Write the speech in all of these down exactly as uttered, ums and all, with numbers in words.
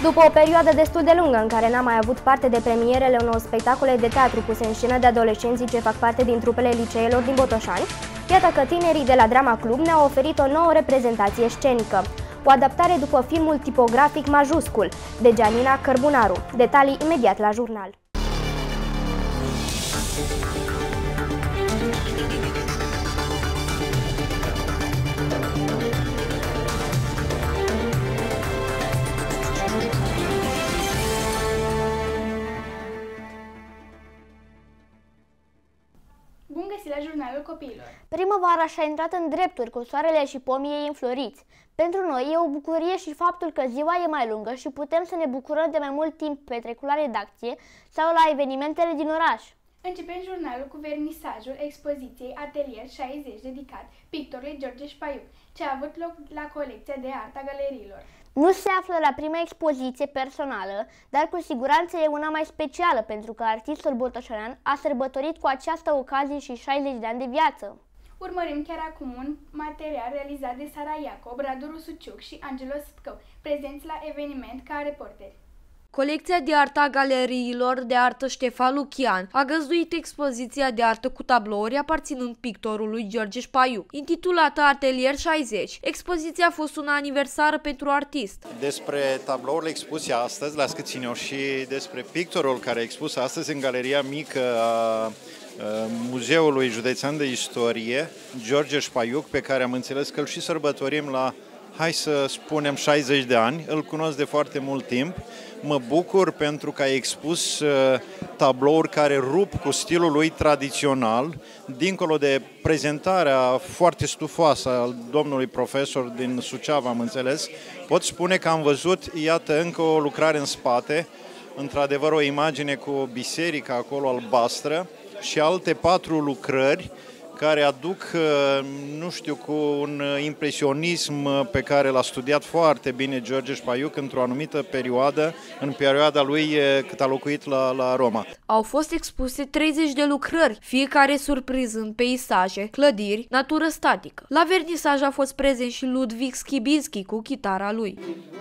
După o perioadă destul de lungă în care n-am mai avut parte de premierele unor spectacole de teatru puse în scenă de adolescenții ce fac parte din trupele liceelor din Botoșani, iată că tinerii de la Drama Club ne-au oferit o nouă reprezentație scenică. O adaptare după filmul tipografic Majuscul, de Gianina Cărbunaru. Detalii imediat la jurnal. Bun găsit la jurnalul copiilor! Primăvara și-a intrat în drepturi cu soarele și pomii ei înfloriți. Pentru noi e o bucurie și faptul că ziua e mai lungă și putem să ne bucurăm de mai mult timp petrecut la redacție sau la evenimentele din oraș. Începem jurnalul cu vernisajul expoziției Atelier șaizeci dedicat pictorului George Șpaiuc, ce a avut loc la colecția de artă a galeriilor. Nu se află la prima expoziție personală, dar cu siguranță e una mai specială pentru că artistul botoșanean a sărbătorit cu această ocazie și șaizeci de ani de viață. Urmărim chiar acum un material realizat de Sara Iacob, Radu Rusuciuc și Angelo Sipcău, prezenți la eveniment ca reporteri. Colecția de artă a galeriilor de artă Ștefan Lucian a găzduit expoziția de artă cu tablouri aparținând pictorului George Șpaiuc, intitulată Atelier șaizeci. Expoziția a fost una aniversară pentru artist. Despre tablourile expuse astăzi la Scâțineu și despre pictorul care a expus astăzi în galeria mică a Muzeului Județean de Istorie, George Șpaiuc, pe care am înțeles că îl și sărbătorim la, hai să spunem, șaizeci de ani. Îl cunosc de foarte mult timp. Mă bucur pentru că a expus uh, tablouri care rup cu stilul lui tradițional, dincolo de prezentarea foarte stufoasă al domnului profesor din Suceava, am înțeles. Pot spune că am văzut, iată, încă o lucrare în spate, într-adevăr o imagine cu biserica acolo albastră și alte patru lucrări care aduc, nu știu, cu un impresionism pe care l-a studiat foarte bine George Șpaiuc într-o anumită perioadă, în perioada lui cât a locuit la, la Roma. Au fost expuse treizeci de lucrări, fiecare surprinzând peisaje, clădiri, natură statică. La vernisaj a fost prezent și Ludwig Schibinski cu chitara lui.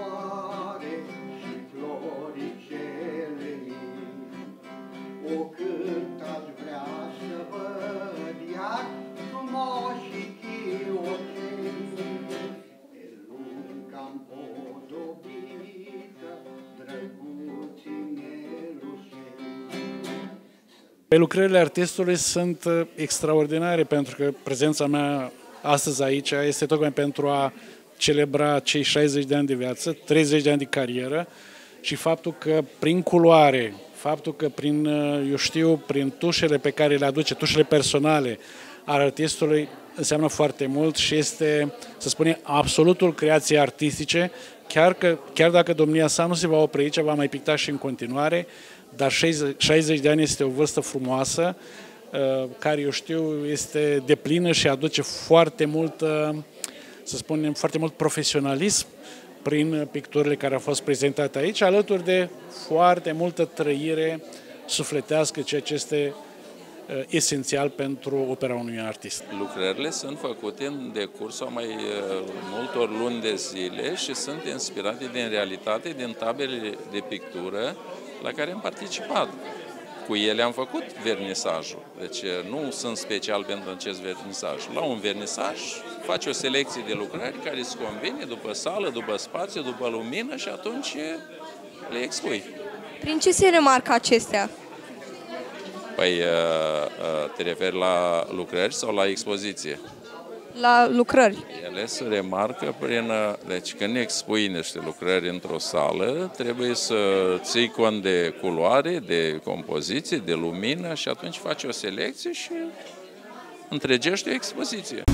Lucrările artistului sunt extraordinare pentru că prezența mea astăzi aici este tocmai pentru a celebra cei șaizeci de ani de viață, treizeci de ani de carieră și faptul că prin culoare, faptul că prin, eu știu, prin tușele pe care le aduce, tușele personale al artistului, înseamnă foarte mult și este, să spunem, absolutul creației artistice, chiar, că, chiar dacă domnia sa nu se va opri aici, va mai picta și în continuare, dar șaizeci de ani este o vârstă frumoasă, care, eu știu, este deplină și aduce foarte mult, să spunem, foarte mult profesionalism prin picturile care au fost prezentate aici, alături de foarte multă trăire sufletească, ceea ce este esențial pentru opera unui artist. Lucrările sunt făcute în decursul mai multor luni de zile și sunt inspirate din realitate, din tabele de pictură la care am participat. Cu ele am făcut vernisajul, deci nu sunt special pentru acest vernisaj. La un vernisaj faci o selecție de lucrări care îți convine după sală, după spațiu, după lumină și atunci le expui. Prin ce se remarcă acestea? Păi te referi la lucrări sau la expoziție? La lucrări. Ele se remarcă prin... Deci când expui niște lucrări într-o sală, trebuie să ții cont de culoare, de compoziție, de lumină și atunci faci o selecție și întregești o expoziție.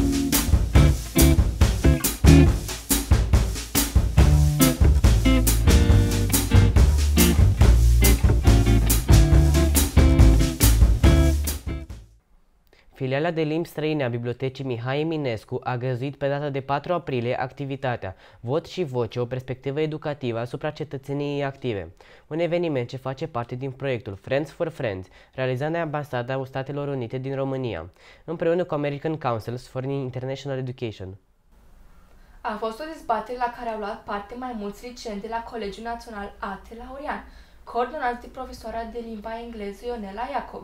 Filiala de limbi străine a Bibliotecii Mihai Eminescu a găzduit pe data de patru aprilie activitatea Vot și Voce, o perspectivă educativă asupra cetățeniei active, un eveniment ce face parte din proiectul Friends for Friends, realizat de Ambasada Statelor Unite din România, împreună cu American Council for International Education. A fost o dezbatere la care au luat parte mai mulți liceeni de la Colegiul Național Ate Laurian, coordonați de profesoara de limba engleză Ionela Iacob.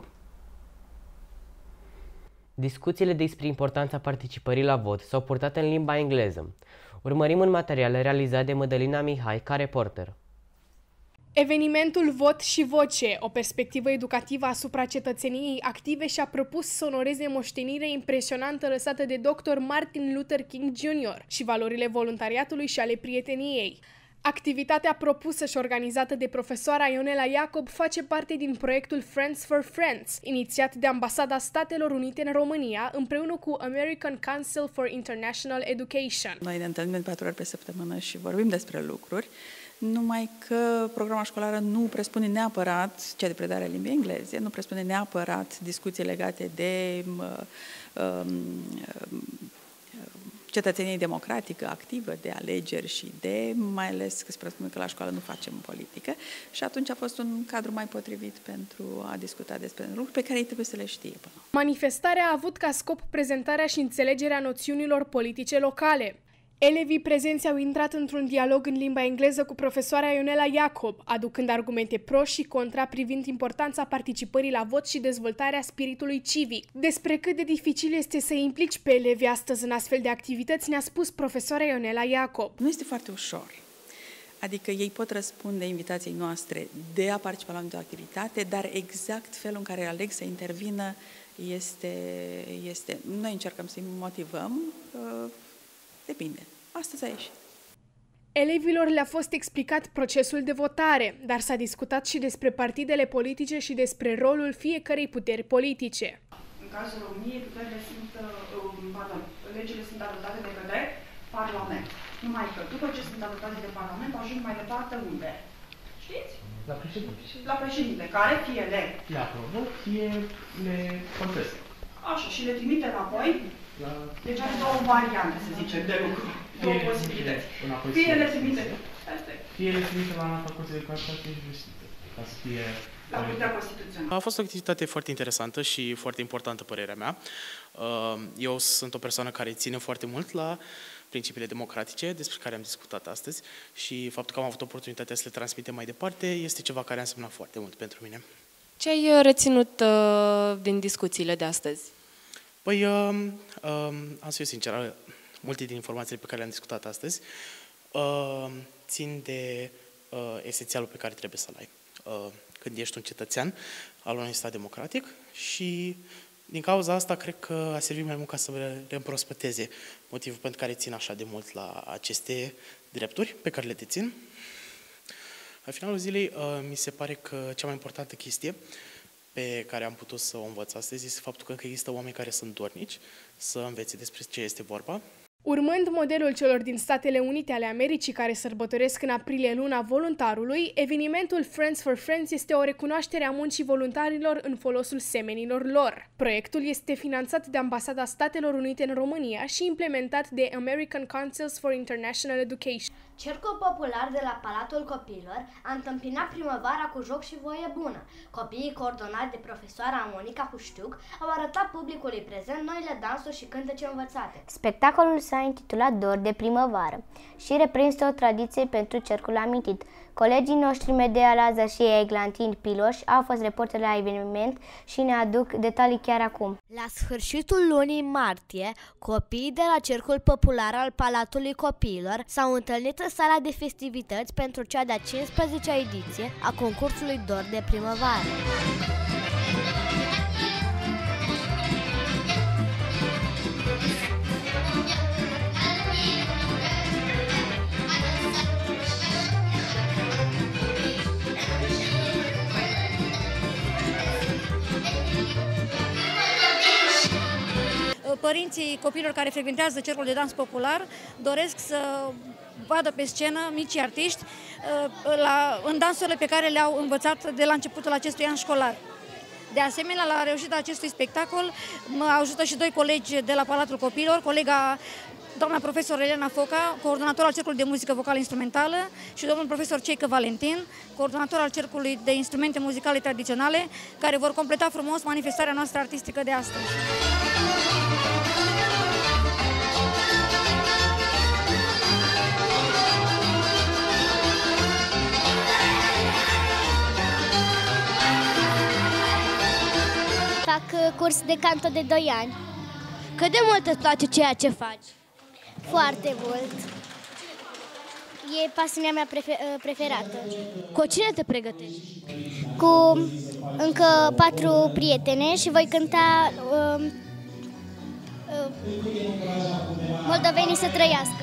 Discuțiile despre importanța participării la vot s-au purtat în limba engleză. Urmărim un material realizat de Mădălina Mihai ca reporter. Evenimentul Vot și Voce, o perspectivă educativă asupra cetățeniei active, și-a propus să onoreze moștenirea impresionantă lăsată de doctor Martin Luther King junior și valorile voluntariatului și ale prieteniei. Activitatea propusă și organizată de profesoara Ionela Iacob face parte din proiectul Friends for Friends, inițiat de Ambasada Statelor Unite în România, împreună cu American Council for International Education. Noi ne întâlnim patru ori pe săptămână și vorbim despre lucruri, numai că programa școlară nu presupune neapărat cea de predare a limbii engleze, nu presupune neapărat discuții legate de uh, uh, cetățenie democratică, activă, de alegeri și de, mai ales că se presupune că la școală nu facem politică, și atunci a fost un cadru mai potrivit pentru a discuta despre lucruri pe care ei trebuie să le știe. Manifestarea a avut ca scop prezentarea și înțelegerea noțiunilor politice locale. Elevii prezenți au intrat într-un dialog în limba engleză cu profesoara Ionela Iacob, aducând argumente pro și contra privind importanța participării la vot și dezvoltarea spiritului civic. Despre cât de dificil este să implici pe elevi astăzi în astfel de activități, ne-a spus profesoara Ionela Iacob. Nu este foarte ușor. Adică ei pot răspunde invitației noastre de a participa la o activitate, dar exact felul în care aleg să intervină este... este... Noi încercăm să-i motivăm. Depinde. Astăzi a ieșit. Elevilor le-a fost explicat procesul de votare, dar s-a discutat și despre partidele politice și despre rolul fiecărei puteri politice. În cazul României, puterile sunt, pardon, legile sunt adoptate de către Parlament. Numai că după ce sunt adoptate de Parlament, ajung mai departe unde? Știți? La președinte. La președinte, care fie le... Le aprobă, fie le contestă. Așa, și le trimite înapoi. La... Deci are două variante, să zicem, de lucru. Două posibilități. Fie le trimite. Fie le trimite la Înalta Curte de Casație și Justiție. Ca să fie... La Curtea Constituțională. A fost o activitate foarte interesantă și foarte importantă, părerea mea. Eu sunt o persoană care ține foarte mult la principiile democratice despre care am discutat astăzi și faptul că am avut oportunitatea să le transmitem mai departe este ceva care a însemnat foarte mult pentru mine. Ce ai reținut uh, din discuțiile de astăzi? Păi, uh, uh, am să fiu sincer, multe din informațiile pe care le-am discutat astăzi uh, țin de uh, esențialul pe care trebuie să-l ai uh, când ești un cetățean al unui stat democratic și din cauza asta cred că a servit mai mult ca să reîmprospăteze motivul pentru care țin așa de mult la aceste drepturi pe care le dețin. La finalul zilei, uh, mi se pare că cea mai importantă chestie pe care am putut să o învăț astăzi este faptul că încă există oameni care sunt dornici să învețe despre ce este vorba. Urmând modelul celor din Statele Unite ale Americii, care sărbătoresc în aprilie luna voluntarului, evenimentul Friends for Friends este o recunoaștere a muncii voluntarilor în folosul semenilor lor. Proiectul este finanțat de Ambasada Statelor Unite în România și implementat de American Council for International Education. Cercul popular de la Palatul Copiilor a întâmpinat primăvara cu joc și voie bună. Copiii, coordonați de profesoara Monica Huștiuc, au arătat publicului prezent noile dansuri și cântece învățate. Spectacolul s-a intitulat Dor de primăvară și reprezintă o tradiție pentru cercul amintit. Colegii noștri Medea Lazar și Eglantin Piloș au fost reporteri la eveniment și ne aduc detalii chiar acum. La sfârșitul lunii martie, copiii de la Cercul Popular al Palatului Copiilor s-au întâlnit în sala de festivități pentru cea de-a cincisprezecea ediție a concursului Dor de primăvară. Părinții copiilor care frecventează cercul de dans popular doresc să vadă pe scenă micii artiști la, în dansurile pe care le-au învățat de la începutul acestui an școlar. De asemenea, la reușita acestui spectacol mă ajută și doi colegi de la Palatul Copiilor, colega doamna profesor Elena Foca, coordonator al Cercului de Muzică Vocală Instrumentală, și domnul profesor Ceică Valentin, coordonator al Cercului de Instrumente Muzicale Tradiționale, care vor completa frumos manifestarea noastră artistică de astăzi. curs de canto de doi ani. Cât de mult îți place ceea ce faci? Foarte mult. E pasiunea mea prefer preferată. Cu cine te pregătești? Cu încă patru prietene și voi cânta uh, uh, Moldovenii să trăiască.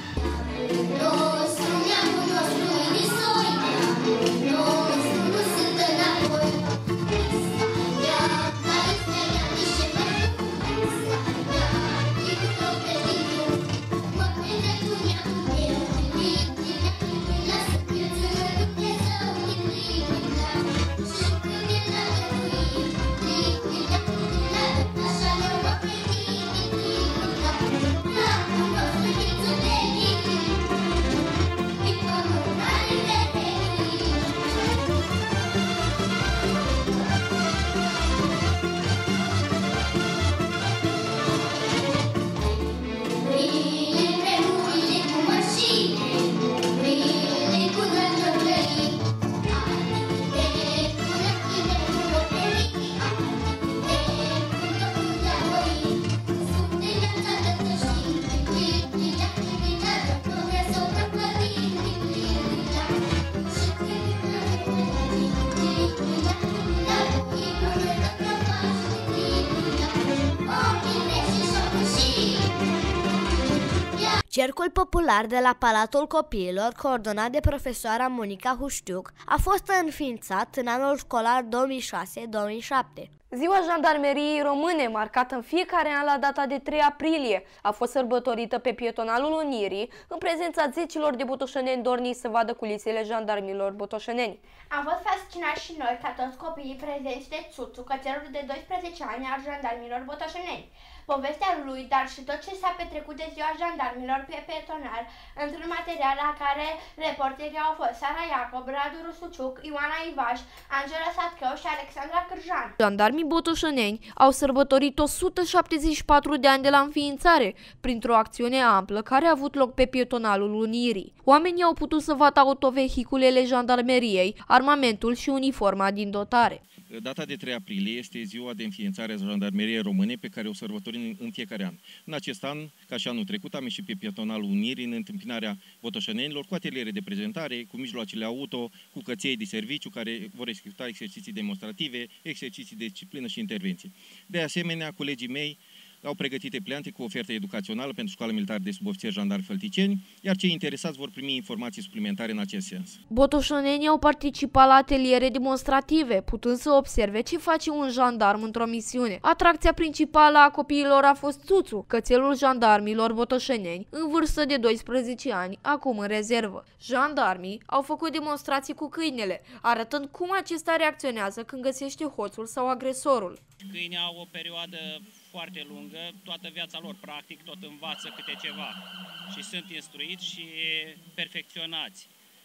Cercul popular de la Palatul Copiilor, coordonat de profesoara Monica Huștiuc, a fost înființat în anul școlar două mii șase două mii șapte. Ziua Jandarmeriei Române, marcată în fiecare an la data de trei aprilie, a fost sărbătorită pe Pietonalul Unirii, în prezența zecilor de botoșeneni dorniți să vadă culisele jandarmilor botoșeneni. Am fost fascinați și noi, ca toți copiii prezenți de Țuțu, cățelul de doisprezece ani al jandarmilor botoșeneni. Povestea lui, dar și tot ce s-a petrecut de ziua jandarmilor pe Pietonal, într-un material la care reporterii au fost Sara Iacob, Radu Rusuciuc, Ioana Ivaș, Angela Satcheu și Alexandra Cârjan. Jandarmii botoșeneni au sărbătorit o sută șaptezeci și patru de ani de la înființare, printr-o acțiune amplă care a avut loc pe Pietonalul Unirii. Oamenii au putut să vadă autovehiculele jandarmeriei, armamentul și uniforma din dotare. Data de trei aprilie este ziua de înființare a Jandarmeriei Române, pe care o sărbătorim în fiecare an. În acest an, ca și anul trecut, am ieșit pe Pietonalul Unirii în întâmpinarea botoșenenilor, cu ateliere de prezentare, cu mijloacele auto, cu căței de serviciu care vor executa exerciții demonstrative, exerciții de disciplină și intervenții. De asemenea, colegii mei au pregătit pleante cu ofertă educațională pentru Școala Militară de Subofițeri Jandarmi Fălticeni, iar cei interesați vor primi informații suplimentare în acest sens. Botoșenenii au participat la ateliere demonstrative, putând să observe ce face un jandarm într-o misiune. Atracția principală a copiilor a fost Țuțu, cățelul jandarmilor botoșeneni, în vârstă de doisprezece ani, acum în rezervă. Jandarmii au făcut demonstrații cu câinele, arătând cum acesta reacționează când găsește hoțul sau agresorul. Câinii au o perioadă foarte lungă, toată viața lor, practic, tot învață câte ceva și sunt instruiți și perfecționați.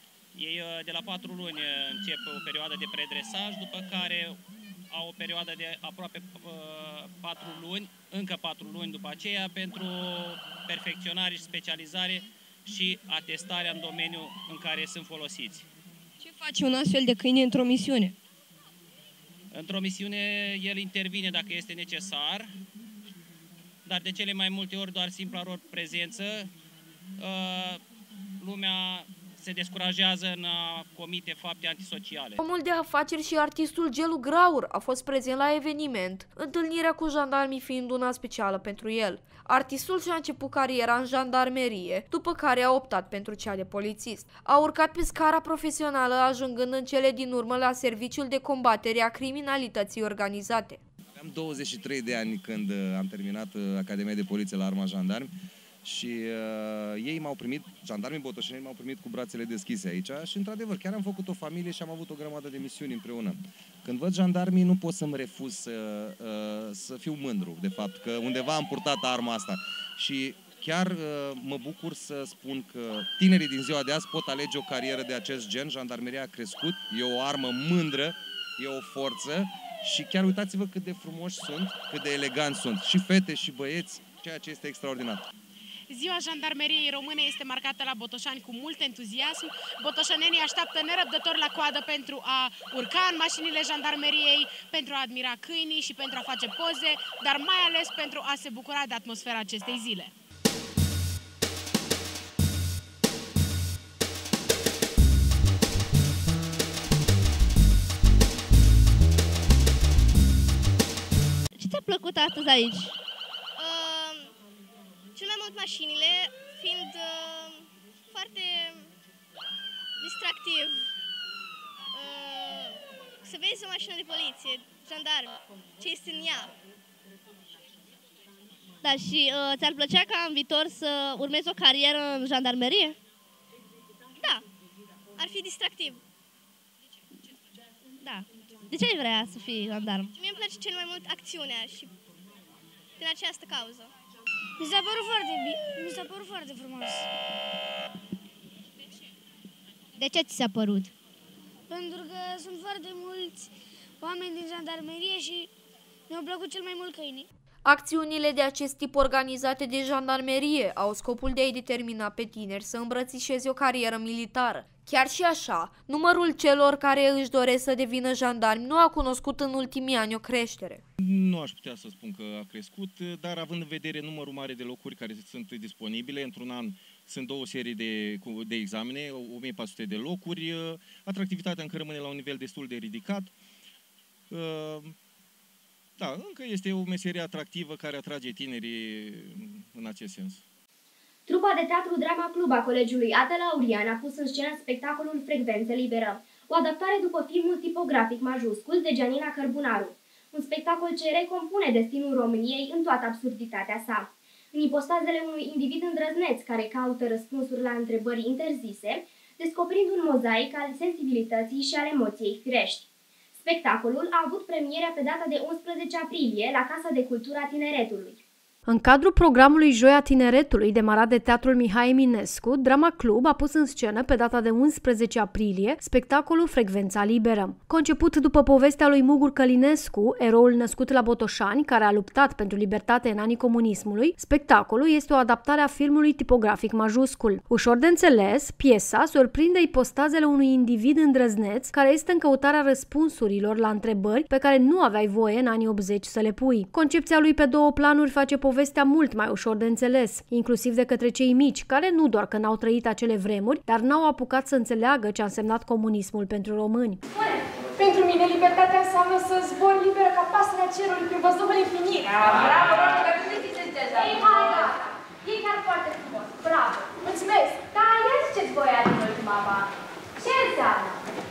Ei de la patru luni încep o perioadă de predresaj, după care au o perioadă de aproape patru luni, încă patru luni după aceea, pentru perfecționare și specializare și atestarea în domeniul în care sunt folosiți. Ce face un astfel de câine într-o misiune? Într-o misiune el intervine dacă este necesar, dar de cele mai multe ori doar simpla lor prezență, lumea se descurajează în a comite fapte antisociale. Omul de afaceri și artistul Gelu Graur a fost prezent la eveniment, întâlnirea cu jandarmii fiind una specială pentru el. Artistul și-a început cariera în jandarmerie, după care a optat pentru cea de polițist. A urcat pe scara profesională, ajungând în cele din urmă la Serviciul de Combatere a Criminalității Organizate. Am douăzeci și trei de ani când am terminat Academia de Poliție la Arma Jandarmi și uh, ei m-au primit, jandarmii botoșeneni m-au primit cu brațele deschise aici și într-adevăr chiar am făcut o familie și am avut o grămadă de misiuni împreună. Când văd jandarmii nu pot să-mi refuz să, uh, să fiu mândru de fapt că undeva am purtat arma asta și chiar uh, mă bucur să spun că tinerii din ziua de azi pot alege o carieră de acest gen. Jandarmeria a crescut, e o armă mândră, e o forță și chiar uitați-vă cât de frumoși sunt, cât de eleganți sunt, și fete și băieți, ceea ce este extraordinar. Ziua Jandarmeriei Române este marcată la Botoșani cu mult entuziasm. Botoșanenii așteaptă nerăbdător la coadă pentru a urca în mașinile jandarmeriei, pentru a admira câinii și pentru a face poze, dar mai ales pentru a se bucura de atmosfera acestei zile. Ce ți-a plăcut astăzi aici? Uh, cel mai mult mașinile, fiind uh, foarte distractiv. Uh, să vezi o mașină de poliție, jandarmi, ce este în ea. Da, și uh, ți-ar plăcea ca în viitor să urmezi o carieră în jandarmerie? Da, ar fi distractiv. Da. De ce ai vrea să fii jandarm? Mie îmi place cel mai mult acțiunea și din această cauză. Mi s-a părut foarte bine, mi s-a părut foarte frumos. De ce ți s-a părut? Pentru că sunt foarte mulți oameni din jandarmerie și mi-au plăcut cel mai mult câinii. Acțiunile de acest tip organizate de jandarmerie au scopul de a-i determina pe tineri să îmbrățișeze o carieră militară. Chiar și așa, numărul celor care își doresc să devină jandarmi nu a cunoscut în ultimii ani o creștere. Nu aș putea să spun că a crescut, dar având în vedere numărul mare de locuri care sunt disponibile, într-un an sunt două serii de, de examene, o mie patru sute de locuri, atractivitatea încă rămâne la un nivel destul de ridicat. Da, încă este o meserie atractivă care atrage tinerii în acest sens. Trupa de teatru Drama Club a Colegiului Ate Laurian a pus în scenă spectacolul Frecvență Liberă, o adaptare după filmul tipografic majuscul de Gianina Cărbunaru, un spectacol ce recompune destinul României în toată absurditatea sa. În ipostazele unui individ îndrăzneț care caută răspunsuri la întrebări interzise, descoperind un mozaic al sensibilității și al emoției firești. Spectacolul a avut premierea pe data de unsprezece aprilie la Casa de Cultură a Tineretului. În cadrul programului Joia Tineretului, demarat de Teatrul Mihai Eminescu, Drama Club a pus în scenă pe data de unsprezece aprilie spectacolul Frecvența Liberă. Conceput după povestea lui Mugur Călinescu, eroul născut la Botoșani, care a luptat pentru libertate în anii comunismului, spectacolul este o adaptare a filmului tipografic majuscul. Ușor de înțeles, piesa surprinde ipostazele unui individ îndrăzneț care este în căutarea răspunsurilor la întrebări pe care nu aveai voie în anii optzeci să le pui. Concepția lui pe două planuri face povestea mult mai ușor de înțeles, inclusiv de către cei mici, care nu doar că n-au trăit acele vremuri, dar n-au apucat să înțeleagă ce a însemnat comunismul pentru români. Pentru mine, libertatea înseamnă să zbor liberă ca pasărea cerului prin văzduhul infinit. Bravo, bravo, dar nu ziceți așa. Ei, hai, gata. E chiar foarte frumos. Bravo. Mulțumesc. Dar ia ziceți voi aia din ultima ba. Ce înseamnă?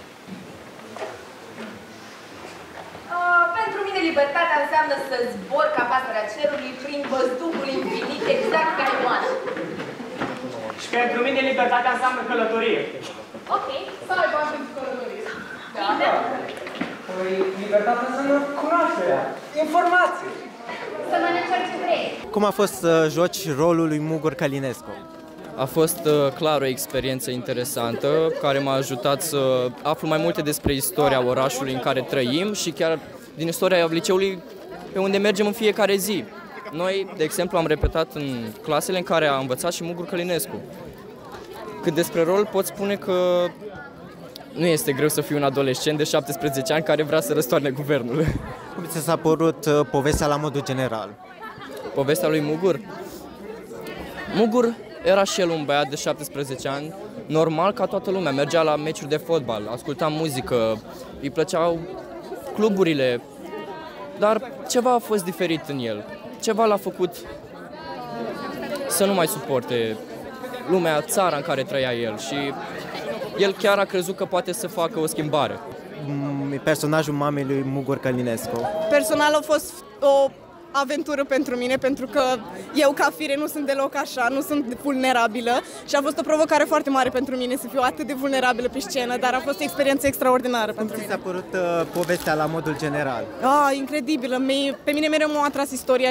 Uh, pentru mine libertatea înseamnă să zbor ca pasărea cerului prin văzduhul infinit, exact ca Ioana. Și pentru mine libertatea înseamnă călătorie. Ok. Să ai bani pentru călătorie. Da, da. Păi, libertatea înseamnă cunoașterea, informație. Să mănânci orice vrei. Cum a fost să joci rolul lui Mugur Călinescu? A fost uh, clar o experiență interesantă care m-a ajutat să aflu mai multe despre istoria orașului în care trăim și chiar din istoria liceului pe unde mergem în fiecare zi. Noi, de exemplu, am repetat în clasele în care a învățat și Mugur Călinescu. Cât despre rol, pot spune că nu este greu să fii un adolescent de șaptesprezece ani care vrea să răstoarne guvernul. Cum ți s-a părut uh, povestea la modul general? Povestea lui Mugur? Mugur era și el un băiat de șaptesprezece ani, normal ca toată lumea, mergea la meciuri de fotbal, asculta muzică, îi plăceau cluburile, dar ceva a fost diferit în el, ceva l-a făcut să nu mai suporte lumea, țara în care trăia el și el chiar a crezut că poate să facă o schimbare. Personajul mamei lui Mugur Călinescu. Personal a fost o aventură pentru mine, pentru că eu ca fire nu sunt deloc așa, nu sunt vulnerabilă și a fost o provocare foarte mare pentru mine să fiu atât de vulnerabilă pe scenă, dar a fost o experiență extraordinară pentru mine. Cum ți s-a părut uh, povestea la modul general? Ah, incredibilă, pe mine mereu m-a atras istoria și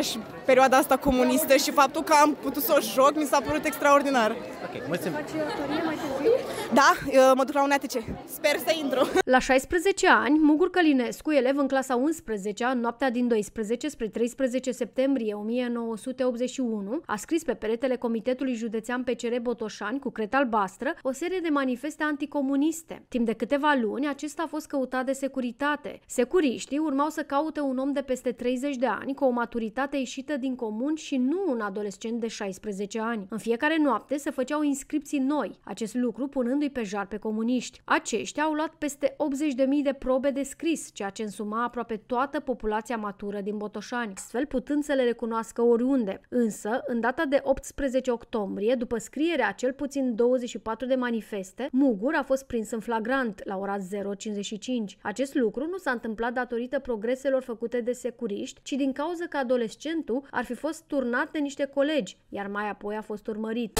perioada asta comunistă și faptul că am putut să o joc mi s-a părut extraordinar. Ok, mulțumim. Faci teorie mai târziu? Da, mă duc la un A T C. Sper să intru. La șaisprezece ani, Mugur Călinescu, elev în clasa a unsprezecea, în noaptea din doisprezece spre treisprezece septembrie o mie nouă sute optzeci și unu, a scris pe peretele Comitetului Județean P C R Botoșani cu cretă albastră o serie de manifeste anticomuniste. Timp de câteva luni, acesta a fost căutat de securitate. Securiștii urmau să caute un om de peste treizeci de ani cu o maturitate ieșită din comun și nu un adolescent de șaisprezece ani. În fiecare noapte se făceau inscripții noi, acest lucru punându-i pe jar pe comuniști. Aceștia au luat peste optzeci de mii de probe de scris, ceea ce însuma aproape toată populația matură din Botoșani, astfel putând să le recunoască oriunde. Însă, în data de optsprezece octombrie, după scrierea cel puțin douăzeci și patru de manifeste, Mugur a fost prins în flagrant la ora zero cincizeci și cinci. Acest lucru nu s-a întâmplat datorită progreselor făcute de securiști, ci din cauza că adolescentul ar fi fost turnat de niște colegi, iar mai apoi a fost urmărit.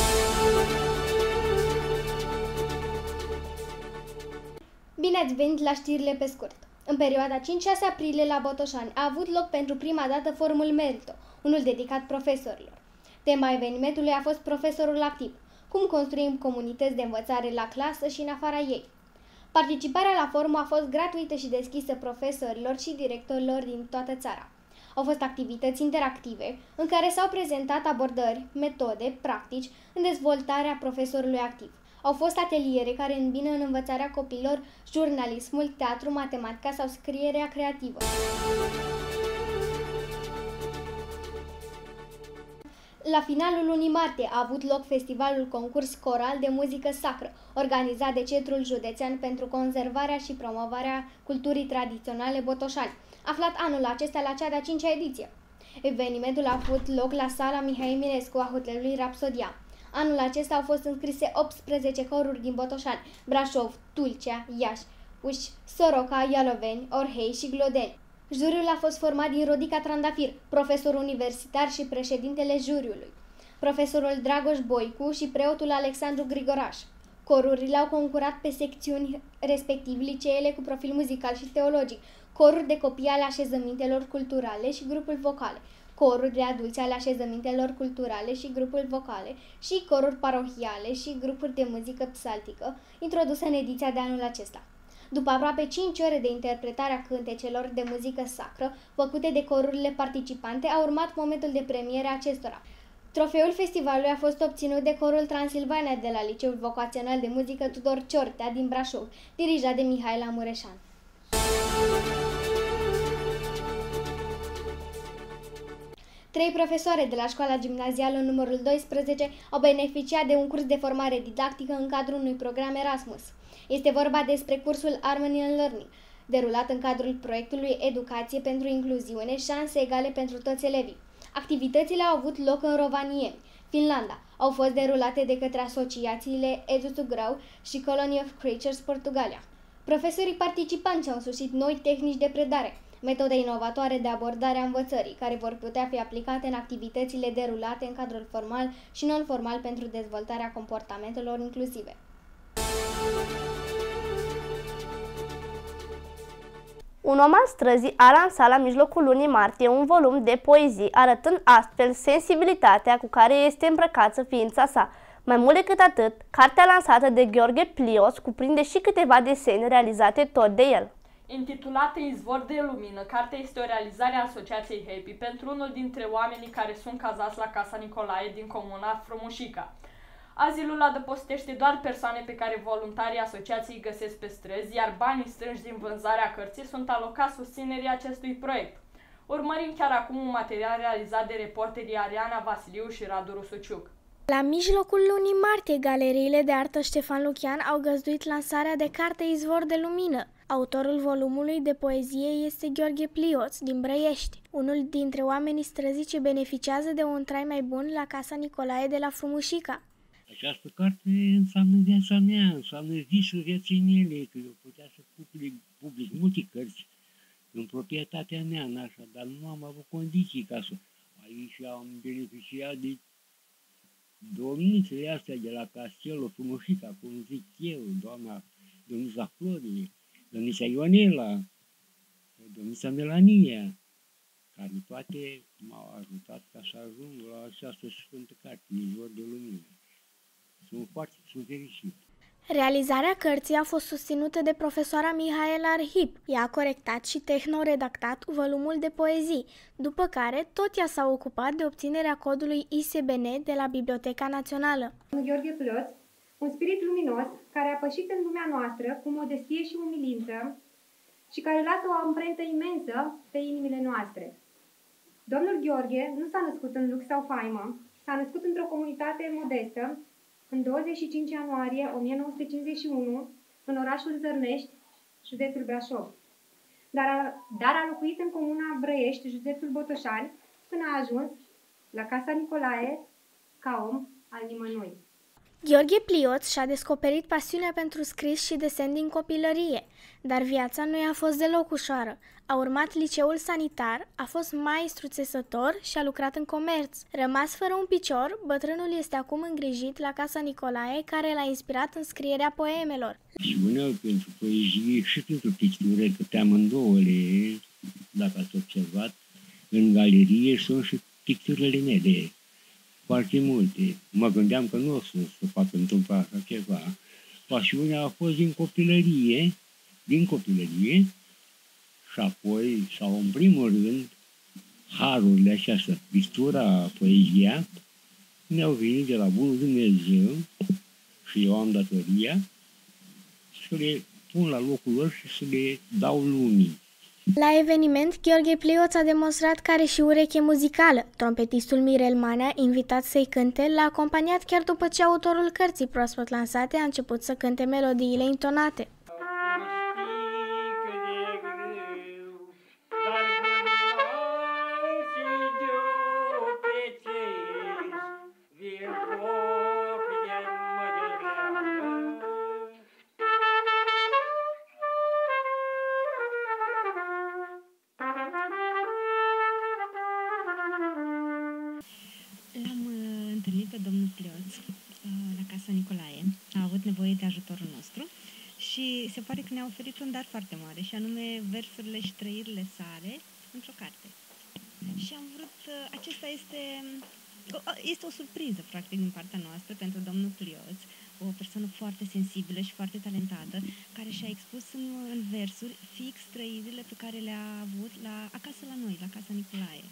Bine ați venit la știrile pe scurt. În perioada cinci șase aprilie la Botoșani a avut loc pentru prima dată forumul Merito, unul dedicat profesorilor. Tema evenimentului a fost profesorul activ, cum construim comunități de învățare la clasă și în afara ei. Participarea la forum a fost gratuită și deschisă profesorilor și directorilor din toată țara. Au fost activități interactive în care s-au prezentat abordări, metode, practici în dezvoltarea profesorului activ. Au fost ateliere care îmbină în învățarea copiilor jurnalismul, teatru, matematica sau scrierea creativă. La finalul lunii martie a avut loc festivalul concurs coral de muzică sacră, organizat de Centrul Județean pentru Conservarea și Promovarea Culturii Tradiționale Botoșani, aflat anul acesta la cea de-a cincea ediție. Evenimentul a avut loc la sala Mihai Eminescu a hotelului Rapsodia. Anul acesta au fost înscrise optsprezece coruri din Botoșani, Brașov, Tulcea, Iași, Uși, Soroca, Ialoveni, Orhei și Glodeni. Juriul a fost format din Rodica Trandafir, profesor universitar și președintele juriului, profesorul Dragoș Boicu și preotul Alexandru Grigoraș. Corurile au concurat pe secțiuni, respectiv liceele cu profil muzical și teologic, coruri de copii ale așezămintelor culturale și grupuri vocale, coruri de adulți ale așezămintelor culturale și grupuri vocale și coruri parohiale și grupuri de muzică psaltică, introduse în ediția de anul acesta. După aproape cinci ore de interpretare a cântecelor de muzică sacră, făcute de corurile participante, a urmat momentul de premiere a acestora. Trofeul festivalului a fost obținut de corul Transilvania de la Liceul Vocațional de Muzică Tudor Ciortea din Brașov, dirijat de Mihaela Mureșan. Trei profesoare de la școala gimnazială numărul doisprezece au beneficiat de un curs de formare didactică în cadrul unui program Erasmus. Este vorba despre cursul Harmony and Learning, derulat în cadrul proiectului Educație pentru Incluziune, șanse egale pentru toți elevii. Activitățile au avut loc în Rovaniemi, Finlanda. Au fost derulate de către asociațiile Edu to Grow și Colony of Creatures, Portugalia. Profesorii participanți au însușit noi tehnici de predare, metode inovatoare de abordare a învățării, care vor putea fi aplicate în activitățile derulate în cadrul formal și non-formal pentru dezvoltarea comportamentelor inclusive. Un om al străzii a lansat la mijlocul lunii martie un volum de poezii, arătând astfel sensibilitatea cu care este îmbrăcată ființa sa. Mai mult decât atât, cartea lansată de Gheorghe Plios cuprinde și câteva desene realizate tot de el. Intitulată Izvor de lumină, cartea este o realizare a Asociației Happy pentru unul dintre oamenii care sunt cazați la Casa Nicolae din comuna Frumușica. Azilul adăpostește doar persoane pe care voluntarii asociației găsesc pe străzi, iar banii strânși din vânzarea cărții sunt alocați susținerii acestui proiect. Urmărim chiar acum un material realizat de reporterii Ariana Vasiliu și Radu Rusuciuc. La mijlocul lunii martie, galeriile de artă Ștefan Lucian au găzduit lansarea de carte Izvor de lumină. Autorul volumului de poezie este Gheorghe Plios din Brăiești, unul dintre oamenii străzii ce beneficiază de un trai mai bun la Casa Nicolae de la Frumușica. Această carte înseamnă viața mea, înseamnă visul vieții mele, că eu putea să public, public multe cărți în proprietatea mea, în așa, dar nu am avut condiții ca să... Aici am beneficiat de domnițele astea de la Castelul Frumușica, cum zic eu, doamna domnița Florie, domnița Ionela, domnița Melania, care toate m-au ajutat ca să ajung la această sfântă carte, Izvor de Lumină. Sunt foarte sunt fericit. Realizarea cărții a fost susținută de profesoara Mihaela Arhip. Ea a corectat și tehno-redactat volumul de poezii, după care tot ea s-a ocupat de obținerea codului I S B N de la Biblioteca Națională. Gheorghe Plioț, un spirit luminos care a pășit în lumea noastră cu modestie și umilință și care lasă o amprentă imensă pe inimile noastre. Domnul Gheorghe nu s-a născut în lux sau faimă, s-a născut într-o comunitate modestă, în douăzeci și cinci ianuarie o mie nouă sute cincizeci și unu, în orașul Zărnești, județul Brașov. Dar a, dar a locuit în comuna Brăiești, județul Botoșani, până a ajuns la Casa Nicolae, ca om al nimănui. Gheorghe Plioț și-a descoperit pasiunea pentru scris și desen din copilărie, dar viața nu i-a fost deloc ușoară. A urmat liceul sanitar, a fost maestru țesător și a lucrat în comerț. Rămas fără un picior, bătrânul este acum îngrijit la Casa Nicolae, care l-a inspirat în scrierea poemelor. Pasiunea pentru poezie și pentru pictură, că pe amândouă le, dacă ați observat, în galerie sunt și picturile mele. Foarte multe. Mă gândeam că nu o să se facă întâmpla așa ceva. Pasiunea a fost din copilărie, din copilărie, și apoi, sau în primul rând, harurile acestea, pictura, poezia, mi-au venit de la Bunul Dumnezeu și eu am datoria să le pun la locul lor și să le dau lumii. La eveniment, Gheorghe Plioț a demonstrat că are și ureche muzicală. Trompetistul Mirel Manea, invitat să-i cânte, l-a acompaniat chiar după ce autorul cărții proaspăt lansate a început să cânte melodiile intonate. L-am întâlnit pe domnul Plioț la Casa Nicolae, a avut nevoie de ajutorul nostru și se pare că ne-a oferit un dar foarte mare, și anume versurile și trăirile sale într-o carte. Și am vrut, acesta este, este o surpriză practic din partea noastră pentru domnul Plioț, o persoană foarte sensibilă și foarte talentată, care și-a expus în, în versuri fix trăirile pe care le-a avut la, acasă la noi, la Casa Nicolae.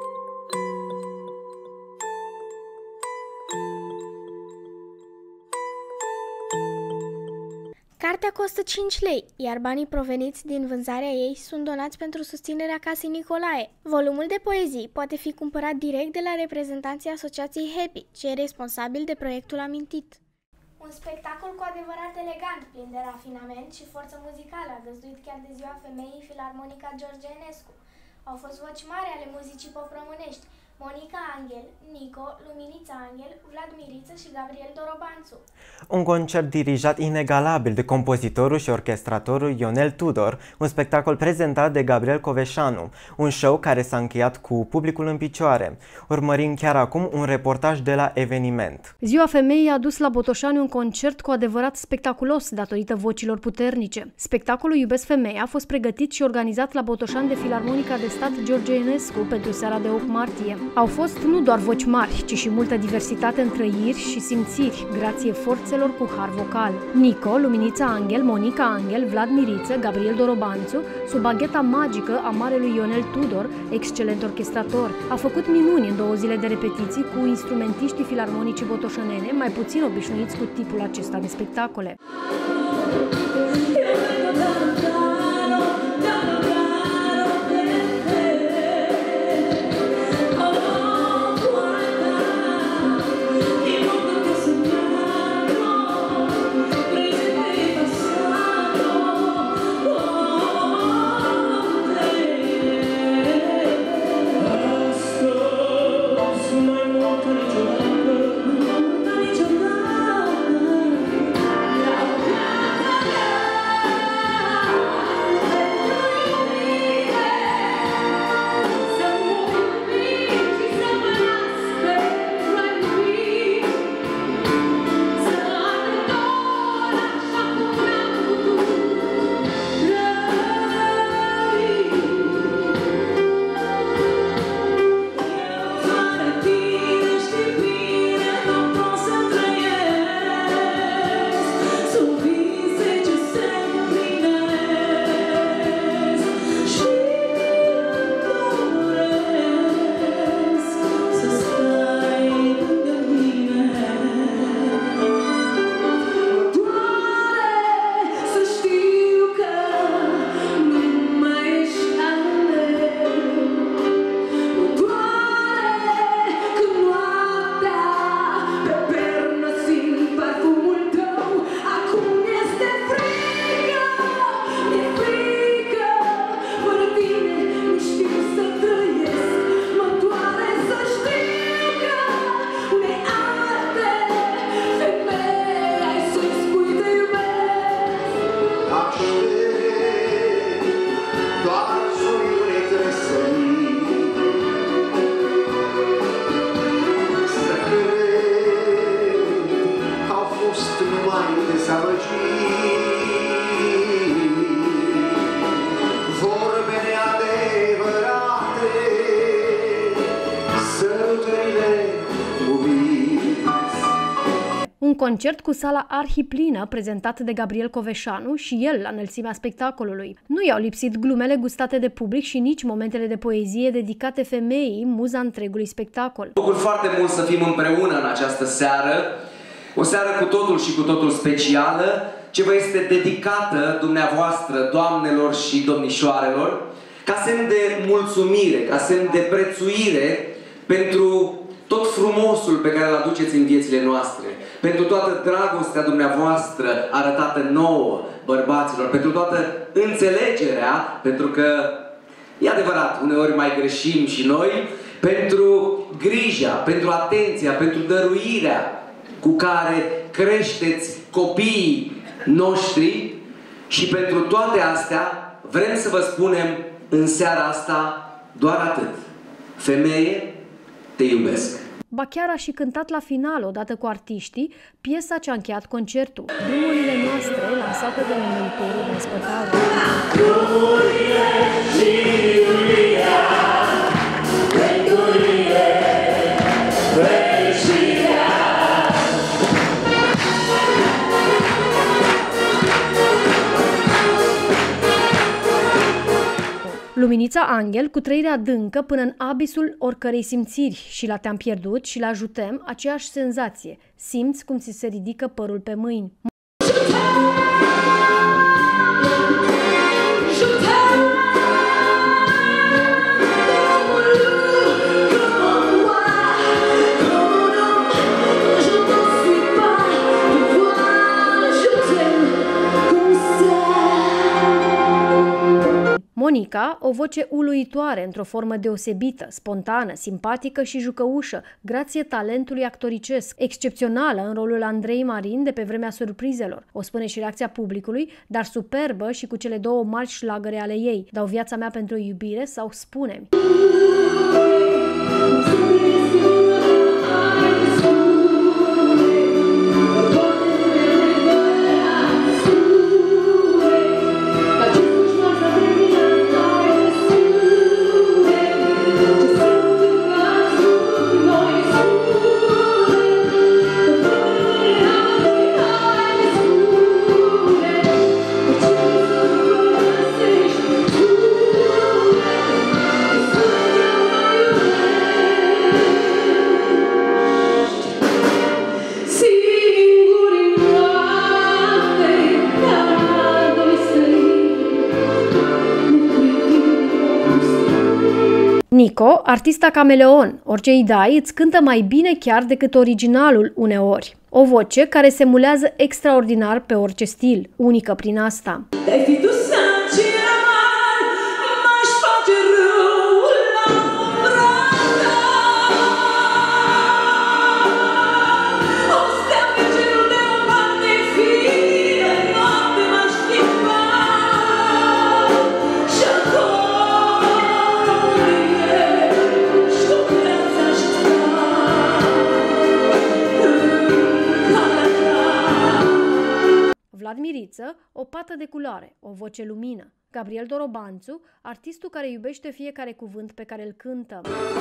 Cartea costă cinci lei, iar banii proveniți din vânzarea ei sunt donați pentru susținerea Casei Nicolae. Volumul de poezii poate fi cumpărat direct de la reprezentanții Asociației Happy, cei responsabili de proiectul amintit. Un spectacol cu adevărat elegant, plin de rafinament și forță muzicală, a găzduit chiar de ziua femeii Filarmonica George Enescu. Au fost voci mari ale muzicii pop românești: Monica Angel, Nico, Luminița Angel, Vlad Miriță și Gabriel Dorobanțu. Un concert dirijat inegalabil de compozitorul și orchestratorul Ionel Tudor, un spectacol prezentat de Gabriel Coveșanu, un show care s-a încheiat cu publicul în picioare. Urmărim chiar acum un reportaj de la eveniment. Ziua Femeii a dus la Botoșani un concert cu adevărat spectaculos datorită vocilor puternice. Spectacolul Iubesc Femeia a fost pregătit și organizat la Botoșani de Filarmonica de Stat George Enescu pentru seara de opt martie. Au fost nu doar voci mari, ci și multă diversitate în trăiri și simțiri, grație forțelor cu har vocal. Nico, Luminița Angel, Monica Angel, Vlad Miriță, Gabriel Dorobanțu, sub bagheta magică a marelui Ionel Tudor, excelent orchestrator, a făcut minuni în două zile de repetiții cu instrumentiștii filarmonicii botoșanene, mai puțin obișnuiți cu tipul acesta de spectacole. vorbe neadevărate, sărutările umiți. Un concert cu sala arhiplină prezentat de Gabriel Coveșanu și el la înălțimea spectacolului. Nu i-au lipsit glumele gustate de public și nici momentele de poezie dedicate femeii, muza întregului spectacol. Mă bucur foarte mult să fim împreună în această seară, o seară cu totul și cu totul specială, ce vă este dedicată dumneavoastră, doamnelor și domnișoarelor, ca semn de mulțumire, ca semn de prețuire pentru tot frumosul pe care îl aduceți în viețile noastre, pentru toată dragostea dumneavoastră arătată nouă, bărbaților, pentru toată înțelegerea, pentru că, e adevărat, uneori mai greșim și noi, pentru grija, pentru atenția, pentru dăruirea cu care creșteți copiii noștri și pentru toate astea vrem să vă spunem în seara asta doar atât. Femeie, te iubesc. Ba chiar a și cântat la final, odată cu artiștii, piesa ce a încheiat concertul. Drumurile noastre, lansată de numitorul de spătare. Luminița Angel, cu trăire adâncă până în abisul oricărei simțiri, și la Te-am pierdut și la Jutem, aceeași senzație. Simți cum ți se ridică părul pe mâini. Monica, o voce uluitoare într-o formă deosebită, spontană, simpatică și jucăușă, grație talentului actoricesc, excepțională în rolul Andrei Marin de pe vremea surprizelor. O spune și reacția publicului, dar superbă și cu cele două mari șlagăre ale ei, Dau viața mea pentru o iubire sau Spune-mi. Nico, artista cameleon, orice îi dai, îți cântă mai bine chiar decât originalul uneori. O voce care se mulează extraordinar pe orice stil, unică prin asta. Miriță, o pată de culoare, o voce lumină. Gabriel Dorobanțu, artistul care iubește fiecare cuvânt pe care îl cântă.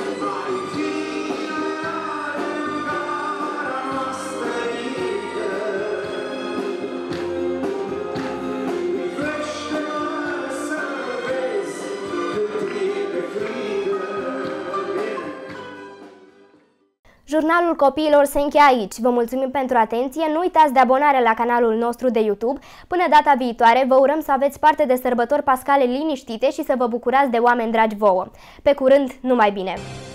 Jurnalul copiilor se încheie aici. Vă mulțumim pentru atenție. Nu uitați de abonare la canalul nostru de YouTube. Până data viitoare, vă urăm să aveți parte de sărbători pascale liniștite și să vă bucurați de oameni dragi vouă. Pe curând, numai bine!